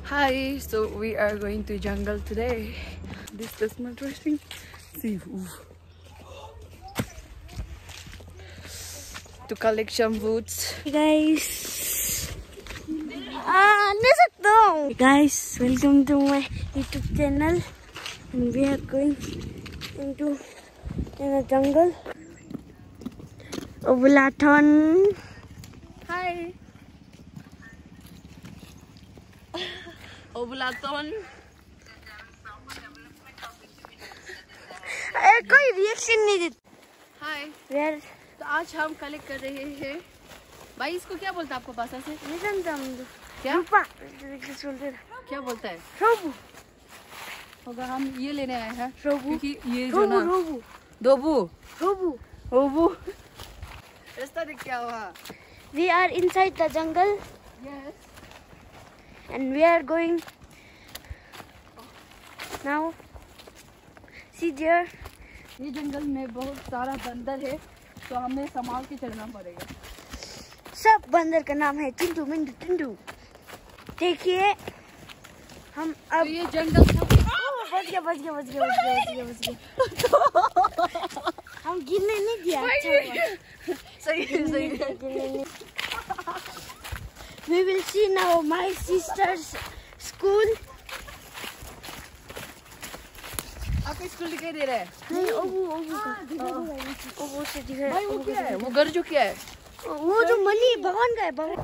Hi, so we are going to jungle today. This is my dressing. See, to collect some woods. Hey guys, guys, welcome to my YouTube channel. And we are going into a jungle. Obulathon. Hi. Obulathon. कोई reaction नहीं देता। हाय। Where तो आज हम collect कर रहे हैं। भाई इसको क्या बोलता है आपको भाषा से? नहीं जानता हम। क्या? क्या बोलता है? रोबू। होगा हम ये लेने आए हैं। रोबू। क्योंकि ये जो ना रोबू। दोबू। रोबू। रोबू। रास्ता देख क्या हुआ? We are inside the jungle. Yes. And we are going now. See there. ये जंगल में बहुत सारा बंदर है, तो हमें संभाल के चलना पड़ेगा। सब बंदर का नाम है टिंटू मिंटू टिंटू। देखिए हम अब तो ये जंगल बच गया हम गिरने नहीं दिया। अच्छा सही है। We will see now my sister's school. आपका स्कूल दिखाई दे रहा है? नहीं ओबू से दिखा। भाई वो क्या है? वो घर जो क्या है? वो जो मनी भगवान का है। भगवान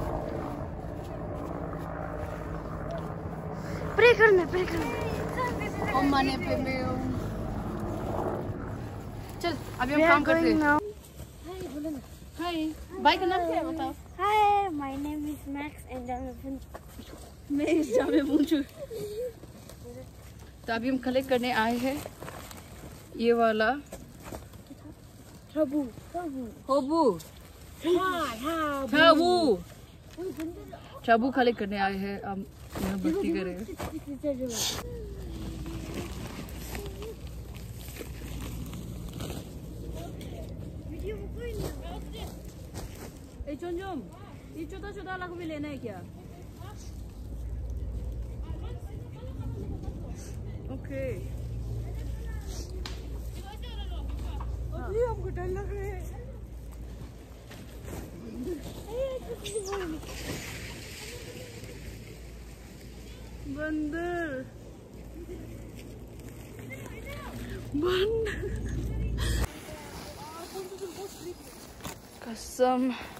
प्रे करना। हम माने पे मैं चल अभी हम काम करते हैं। हाय भाई का नाम क्या है बताओ? Hi, my name is Max and मैं जामे पूछूं। तो अभी हम कलेक्ट करने आए हैं ये वाला Rabu. चाबू कलेक्ट करने आए हैं। हम यहाँ भर्ती करेंगे। ये छोटा लाख भी लेना है क्या? ओके। हमको डर लग रहा है। बंदर कसम।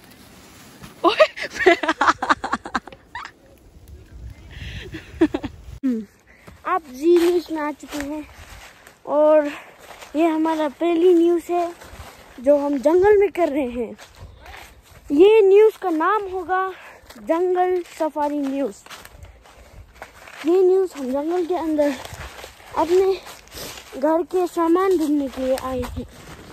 आप जी न्यूज़ में आ चुके हैं और ये हमारा पहली न्यूज़ है जो हम जंगल में कर रहे हैं। ये न्यूज़ का नाम होगा जंगल सफारी न्यूज़। ये न्यूज़ हम जंगल के अंदर अपने घर के सामान ढूंढने के लिए आए हैं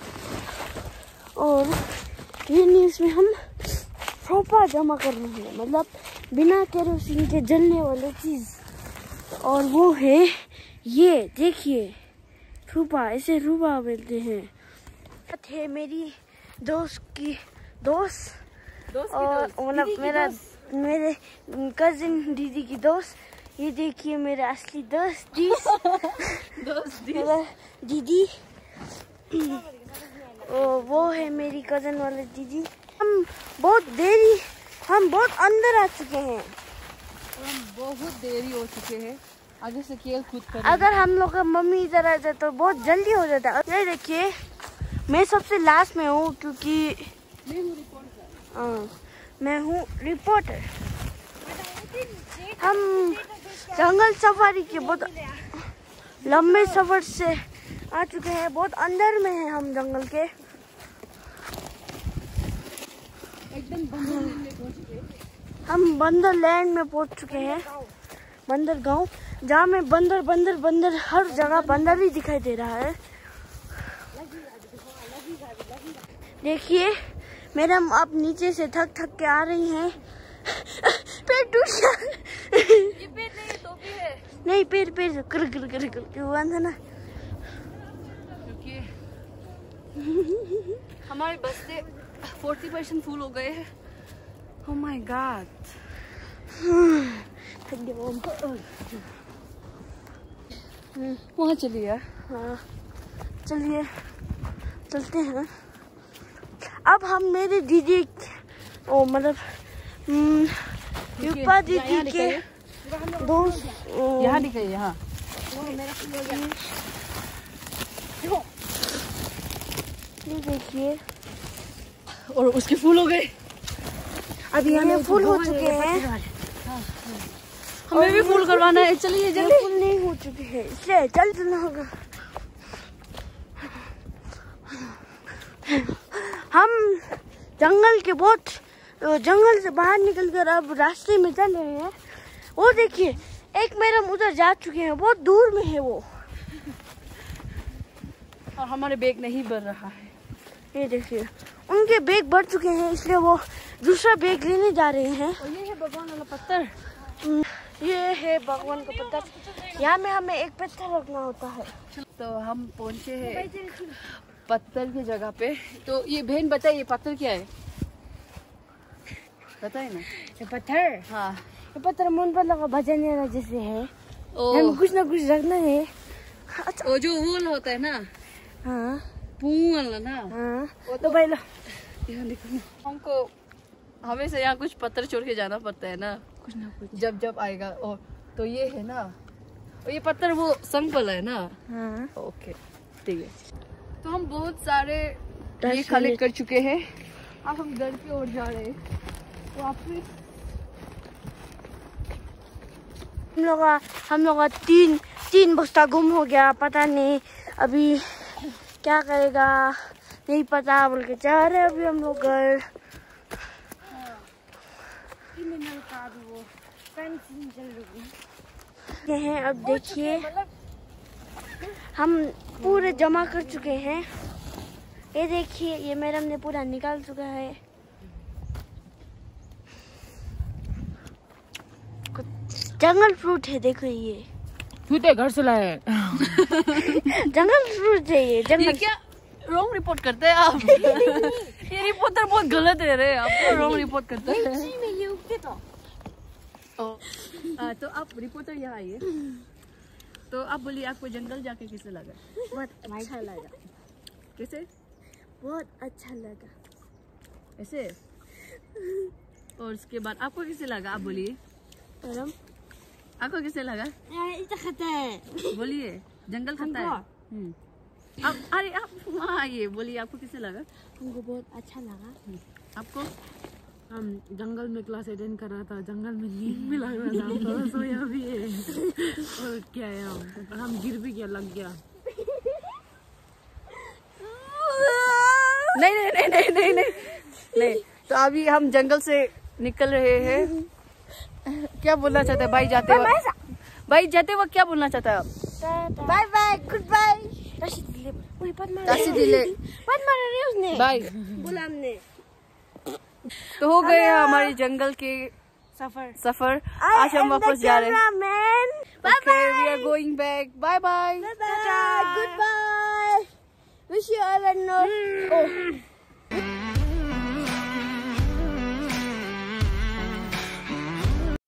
और ये न्यूज़ में हम सोपा जमा कर रहे हैं, मतलब बिना केरोसिन के जलने वाली चीज़। और वो है ये देखिए रूपा, इसे रूपा बोलते हैं। थे मेरी दोस्त और मतलब मेरे कजिन दीदी की दोस्त। ये देखिए मेरा असली दोस्त मेरा दीदी। वो है मेरी कजन वाले दीदी। हम बहुत अंदर आ चुके हैं। हम बहुत देरी हो चुके हैं। आगे से खेल कूद कर। अगर हम लोग का मम्मी इधर आ जाए तो बहुत जल्दी हो जाता है। ये देखिए मैं सबसे लास्ट में हूँ क्योंकि मैं हूँ रिपोर्टर। हम जंगल सफारी के बहुत लंबे सफर से आ चुके हैं। बहुत अंदर में हैं हम जंगल के। एकदम हम बंदर लैंड में पहुंच चुके हैं। बंदर गांव, जहाँ में बंदर हर जगह बंदर ही दिखाई दे रहा है। देखिए मैडम आप नीचे से थक के आ रही हैं। पैर टूट गया। ये पैर नहीं, टोपी है। नहीं पैर कर हुआ था ना। क्योंकि हमारे बस्ते 40% फुल हो गए हैं। Oh my God. वहाँ चलिए। हाँ चलिए चलते हैं। अब हम मेरे दीदी मतलब युपा दीदी के दोस्त यहाँ दिखाइए। यहाँ ये देखिए, और उसके फूल हो गए। अभी हमें फूल हो चुके हैं। हमें भी फूल करवाना है, चलिए जल्दी। फूल नहीं हो चुके हैं इसलिए जल्द चलना होगा। हम जंगल से बाहर निकलकर अब रास्ते में चल रहे हैं। वो देखिए, एक मैडम उधर जा चुके हैं, बहुत दूर में है वो। और हमारे बैग नहीं बढ़ रहा है। ये देखिए, उनके बैग बढ़ चुके हैं इसलिए वो दूसरा बैग लेने जा रहे हैं। और ये है भगवान वाला पत्थर। ये है भगवान का पत्थर। यहाँ में हमें एक पत्थर रखना होता है। तो हम पहुंचे हैं पत्थर की जगह पे। तो ये बहन बताइए, ये पत्थर क्या है? बताए ना। ये पत्थर, हाँ, ये पत्थर मन पर लगा भजन जैसे है। ओ, हमें कुछ ना कुछ रखना है। अच्छा, वो जो वूल होता है ना, हाँ पूल ना, हाँ। तो भाई लो, यहाँ देखो ना। हमको हमेशा यहाँ कुछ पत्थर छोड़ के जाना पड़ता है ना, कुछ ना कुछ। जब आएगा। और तो ये है ना, और ये पत्थर वो संगपल है ना। हाँ ओके ठीक है। तो हम बहुत सारे ये दर्शन कलेक्ट कर चुके हैं। अब हम घर की ओर जा रहे हैं। तो वापस हम लोग का तीन बस्ता गुम हो गया। पता नहीं अभी क्या करेगा, नहीं पता बोल के जा रहे अभी हम लोग घर। ये हैं, अब देखिए हम पूरे जमा कर चुके हैं। ये देखिए, ये मैडम ने पूरा निकाल चुका है। जंगल फ्रूट है, देखो ये झूठे घर से लाए। जंगल फ्रूट है ये। ये क्या रॉन्ग रिपोर्ट करते हैं आप? ये रिपोर्टर बहुत गलत है रे, आप रॉन्ग रिपोर्ट करते हैं। ये उगते तो आप रिपोर्टर यहाँ आइए। तो आप बोलिए, आपको जंगल जाके कैसे लगा? बहुत अच्छा लगा। कैसे? बहुत अच्छा लगा ऐसे। और उसके बाद आपको कैसे लगा? आप बोलिए, मैडम। आपको कैसे लगा? खाता है, बोलिए, जंगल खाता है। आप अरे आप वहाँ आइए, बोलिए आपको कैसे लगा? हमको बहुत अच्छा लगा। आपको? हम जंगल में क्लास अटेंड कर रहा था, जंगल में नींद भी लग रहा था, थोड़ा सोया भी है। और क्या है, हम गिर भी गया, लग गया। नहीं। तो अभी हम जंगल से निकल रहे हैं। क्या बोलना चाहते हैं भाई जाते वक्त? भाई जाते वक्त क्या बोलना चाहता है आप? Bye bye, good bye. उसने बाय बोला हमने। तो हो गए हमारे जंगल के सफर। आज हम वापस जा रहे हैं। Okay, we are going back. Bye bye. Goodbye. Wish you all a